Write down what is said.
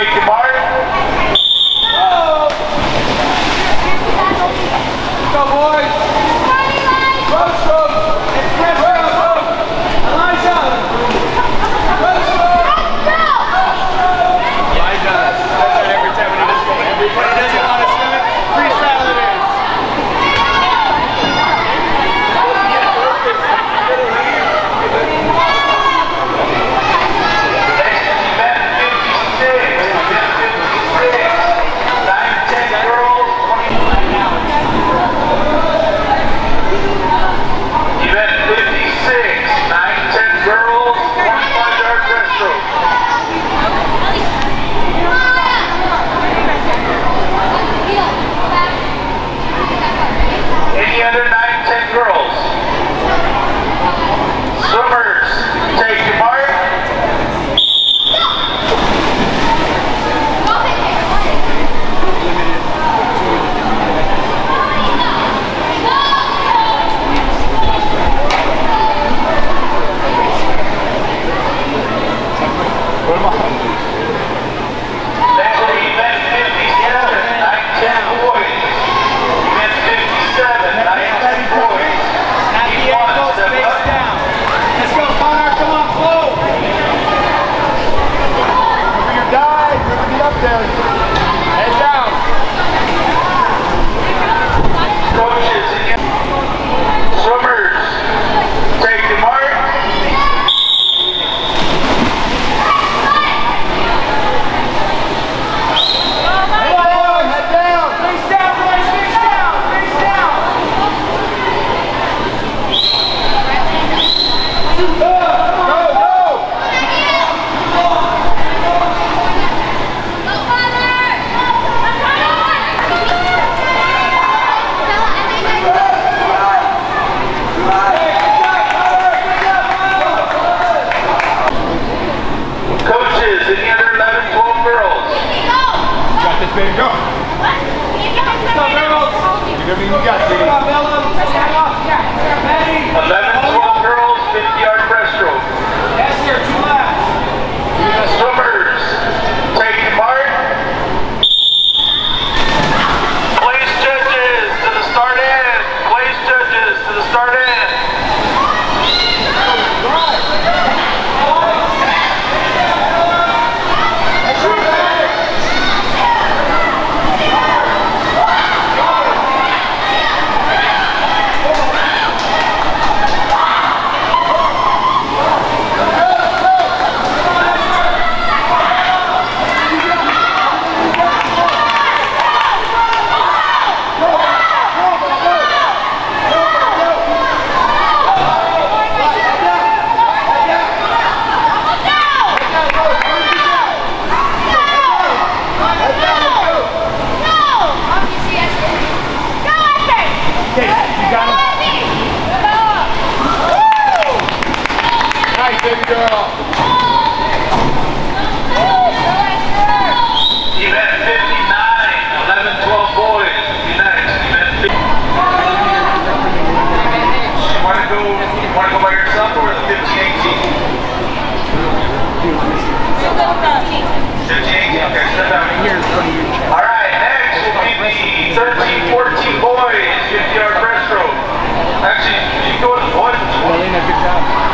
Take your mark. Go, boys. Breaststroke. It's breaststroke. Elijah. Breaststroke. Elijah. That's every time we do this one. Everybody doesn't want to swim it. Freestyle it is. Any other 9-10 girls? Swimmers, take your mark. Next to event 57, 9-10 boys. Event 57, 9-10 boys. Not the ankle, face down. Let's go, Connor. Come on, flow. Remember your dive. Remember to get up there. Head down. Coaches, swimmers, take your mark. Coaches, any other 11-12 girls? Got this, baby. Go. Let's go, girls. You're going to be, you got it. Come on, Bella. 11-12 girls, 50-yard breaststroke. Yes, sir. 2 laps. Swimmers, take your mark. Place judges to the start end. Place judges to the start end. Nice, baby girl. Event 59, 11-12 boys. Be next. Event 50. Want to go by yourself or the 15-18? 15-18. Okay, step down. All right, next will be the 13-14 boys. 50-yard breaststroke. Actually, you go with the boys. Good job.